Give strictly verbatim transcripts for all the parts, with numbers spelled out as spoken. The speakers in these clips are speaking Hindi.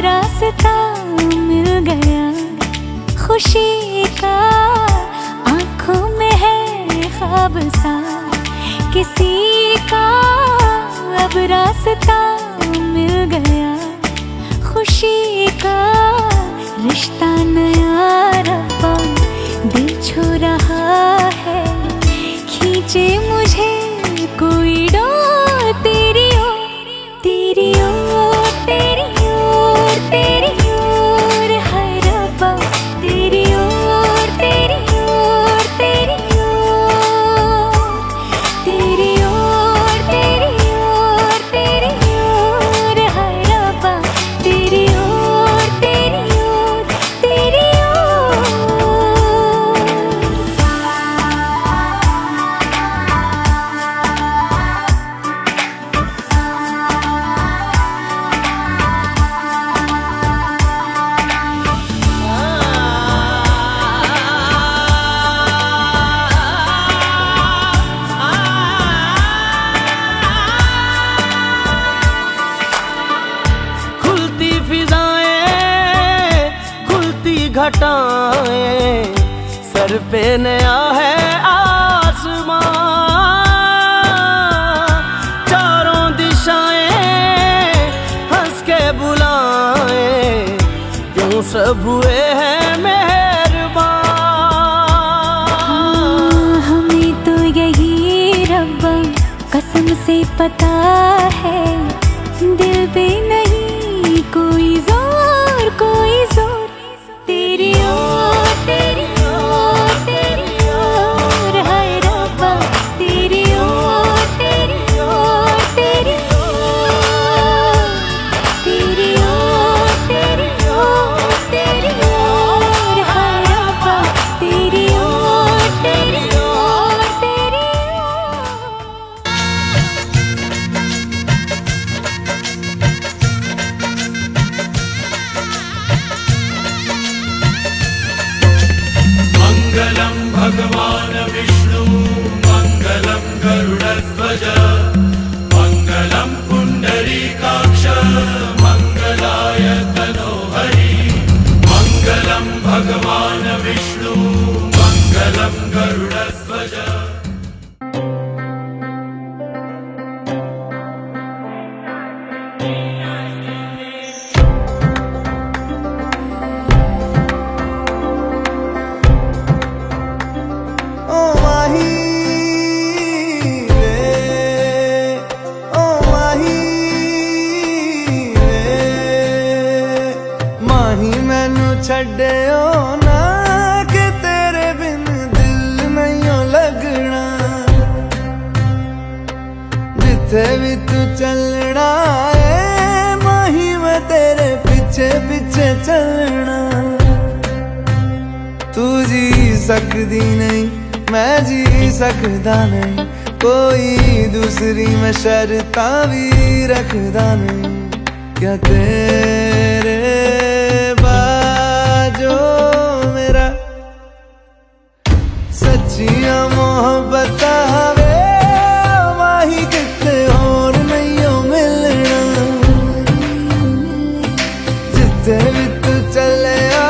रास्ता मिल गया खुशी का, आंखों में है ख्वाब सा किसी का। अब रास्ता मिल गया खुशी का, रिश्ता नया रब्बा दिल छू रहा है। खींचे मुझे कोई डोर तेरी ओर, तेरी ओर, तेरी ओर, तेरी ओर है रब्बा, तेरी ओर, तेरी ओर, तेरी ओर, तेरी ओर, तेरी ओर, तेरी ओर है रब्बा, तेरी ओर, तेरी ओर, तेरी ओर। खुलती फिजाएं, खुलती घटाएं, सर पे नया है आसमां। चारों दिशाएं हंस के बुलाएं, यूं सब हुए हैं मेहरबान। हाँ, हमें तो यही रब्बा कसम से पता है, दिल पे नहीं कोई जोर, कोई जोर। तेरी ओर, तेरी ओर, तेरी ओर है रब्बा, तेरी ओर, तेरी ओर, तेरी ओर, तेरी ओर, तेरी ओर, तेरी ओर है रब्बा, तेरी ओर, तेरी ओर, तेरी ओर। मंगलम भगवान विष्णु मंगलम गरुड़ध्वज मंगलम पुंडरीकाक्ष मंगलाय तनोहरि। मंगलम भगवान विष्णु मंगलम गरुड़ध्वज। ओ माही वे, ओ माही वे, माही मैनू छड्डियो ना कि तेरे बिन दिल नहीं लगना। जिथे भी तू चलना है माही मैं तेरे पीछे पीछे चलना। तू जी सकदी नहीं मैं जी सकदा नहीं, कोई दूसरी मैं शर्तां भी रखदा नहीं। क्या तेरे बाजो मेरा सच्चियां मोहब्बत वे माही किते होर नहीं हो मिलना। जिथे भी तू चले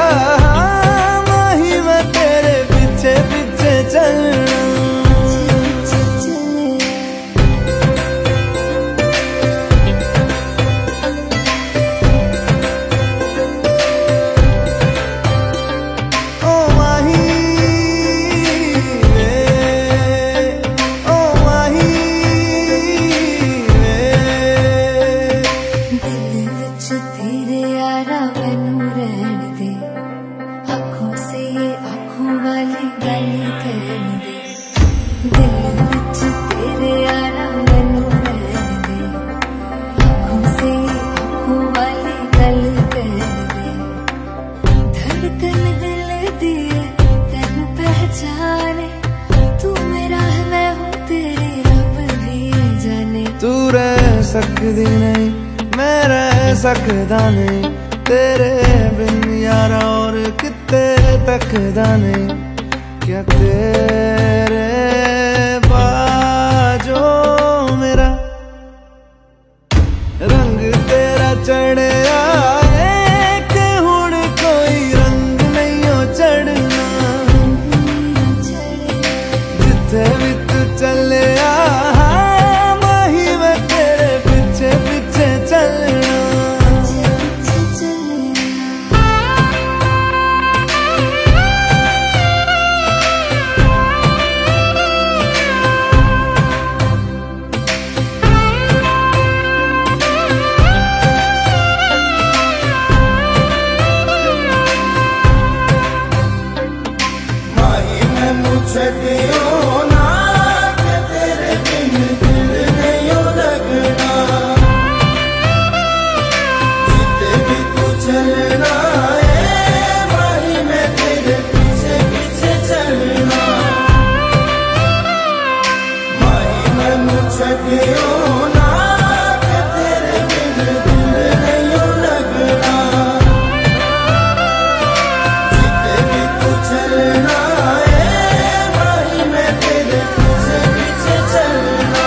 सकदी नहीं मैं रह सकदा नहीं, तेरे बिन यारा और किते तकदा नहीं। क्या तेरे बाजो मेरा रंग तेरा चढ़िया है सकियो ना कि तेरे बिन दिल नहीं लगना। जिते भी तू चलना है माही मैं तेरे पीछे पीछे चलना। माही मैनू छड्डियो ना कि तेरे बिन दिल नहीं लगना। जिते भी तू चलना है माही मैं तेरे पीछे पीछे चलना।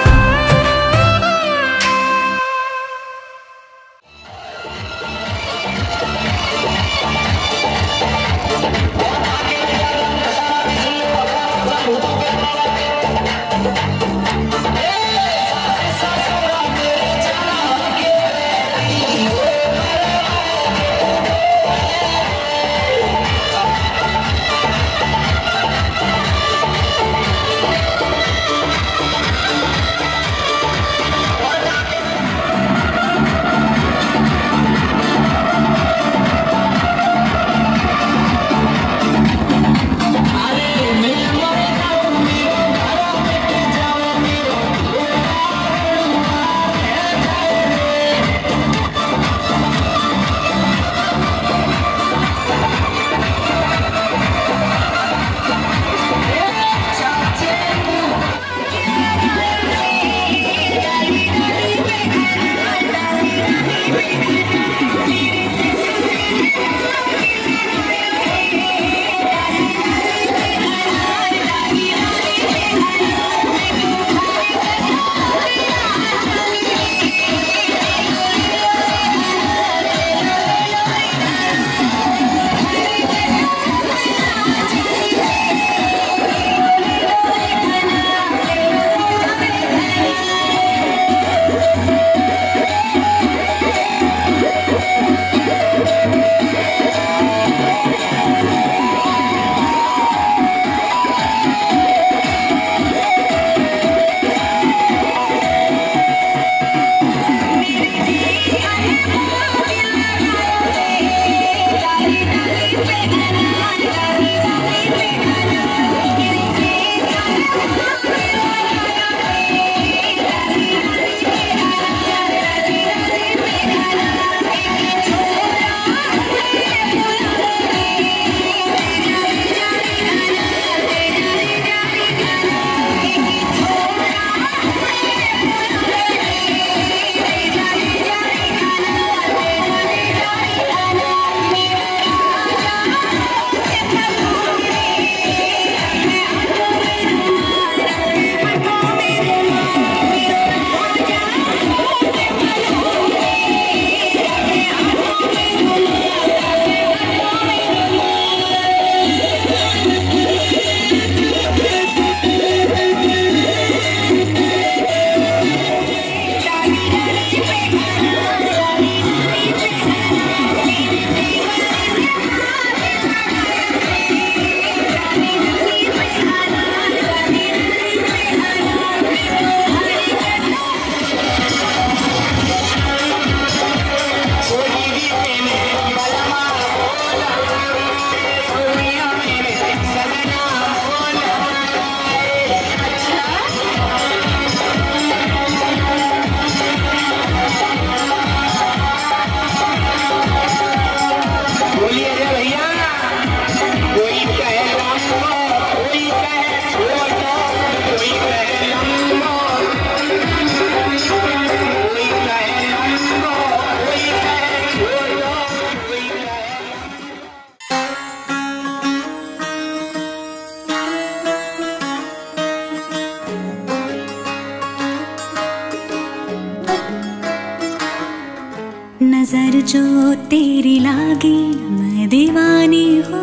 नजर जो तेरी लागी मैं दीवानी हो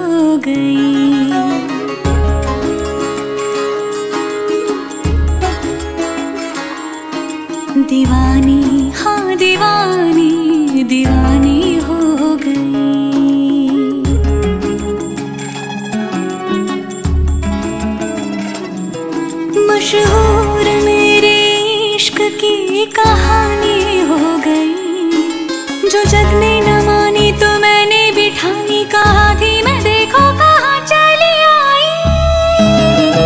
गई। दीवानी हाँ दीवानी दीवानी हो गई। मशहूर मेरे इश्क की कहानी हो गई। जो जग ने न मानी तो मैंने भी ठानी, कहा थी मैं देखो कहाँ चली आई।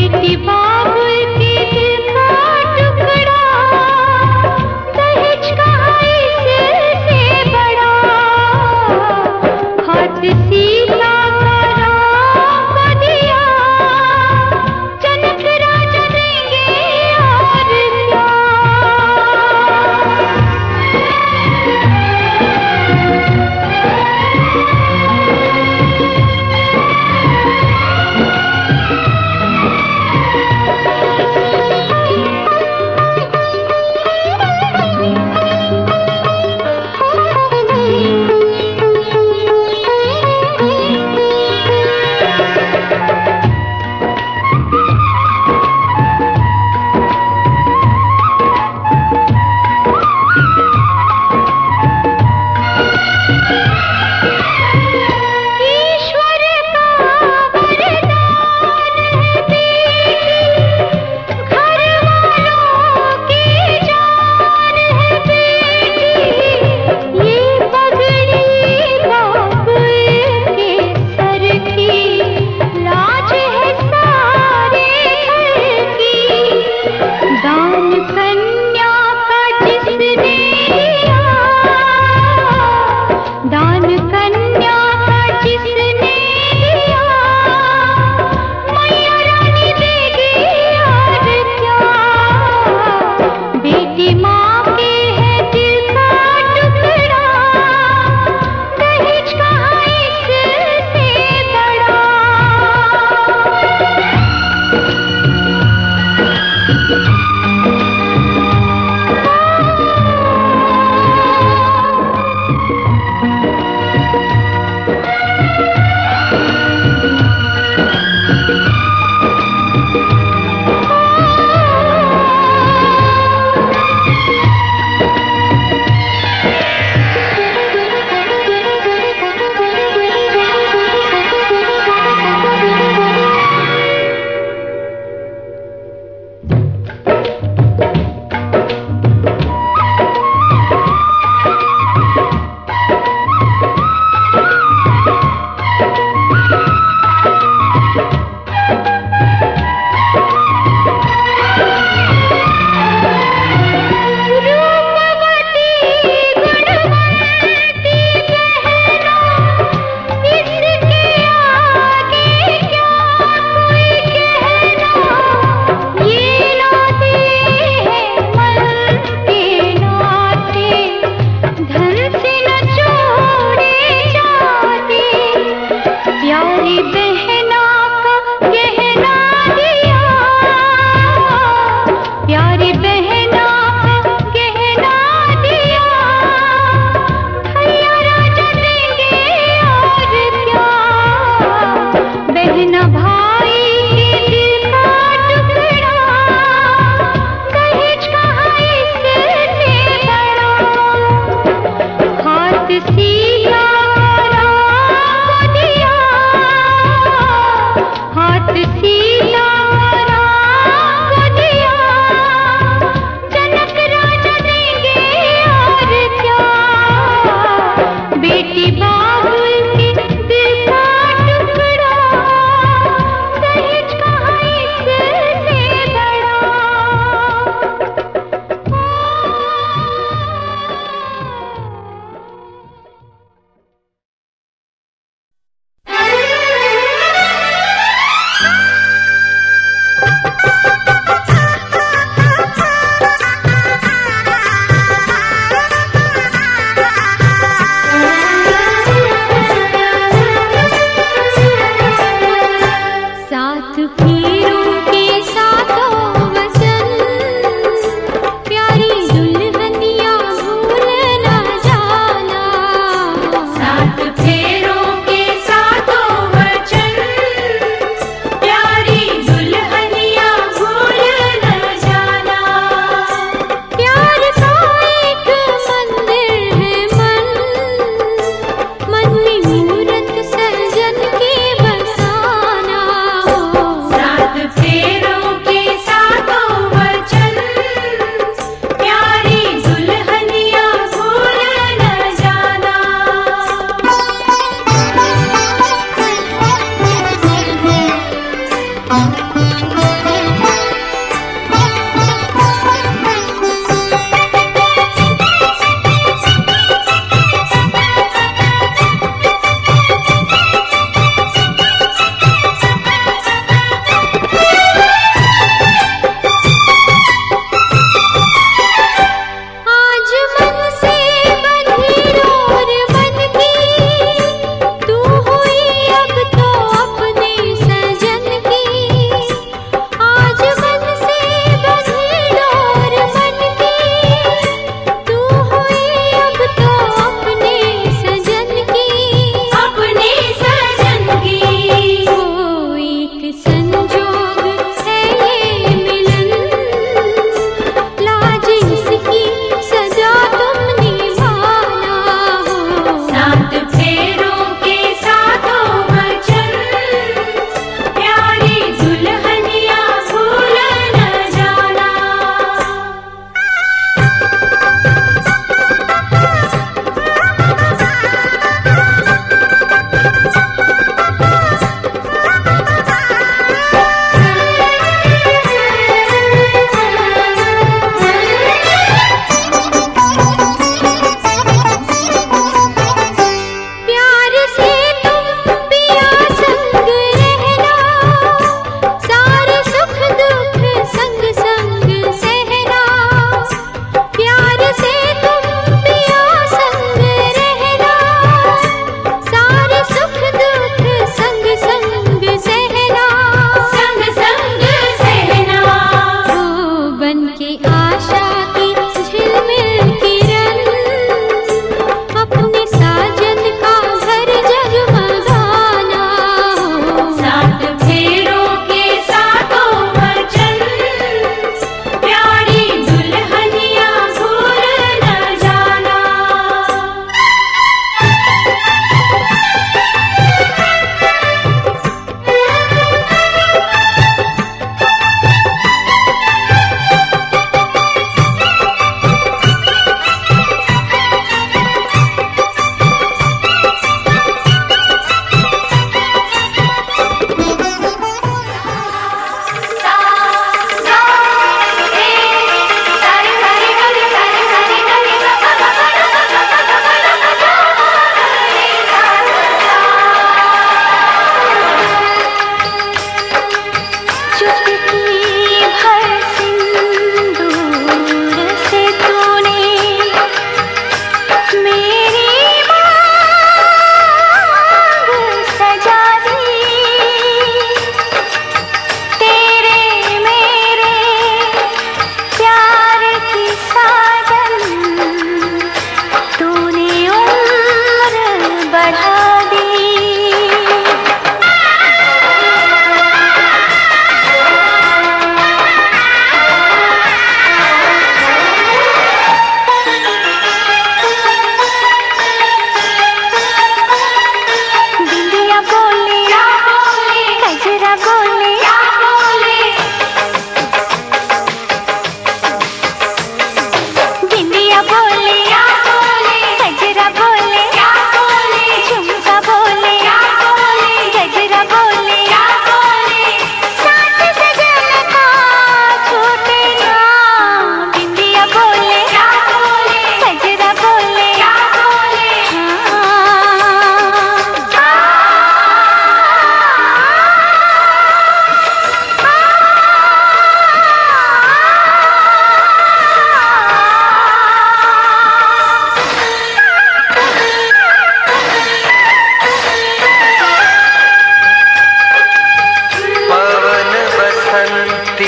बेटी बाबुल के दिल का टुकड़ा, दहेज कहाँ इससे बड़ा, हाथ सीता का राम को दिया, जनक राजा देंगे और क्या।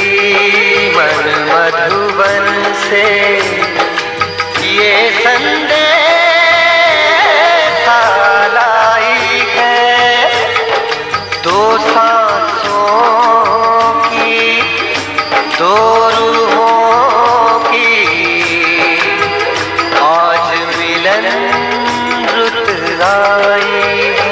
मन मधुबन से ये संदेश लाई है, दो सांसों की दो रूहों की आज मिलन रुत आई है।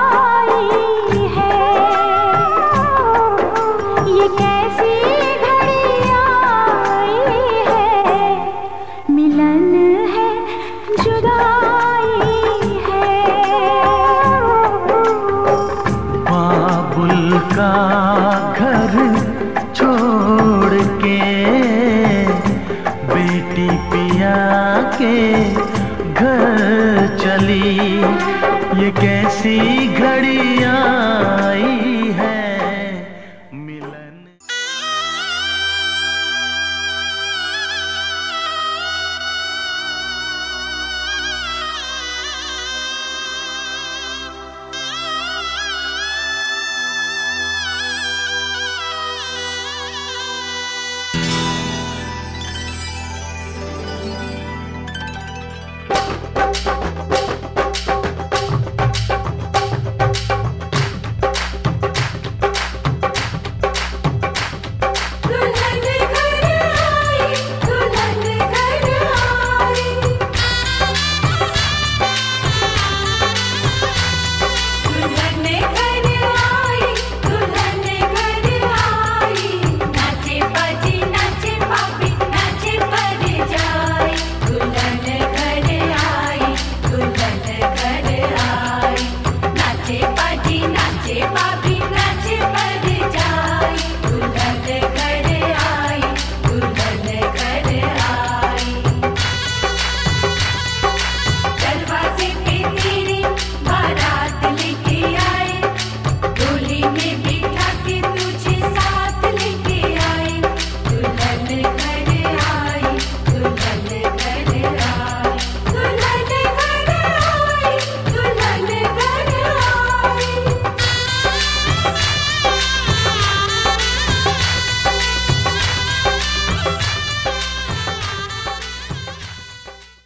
जुदाई है, ये कैसी घड़ी कैसी घड़ी आई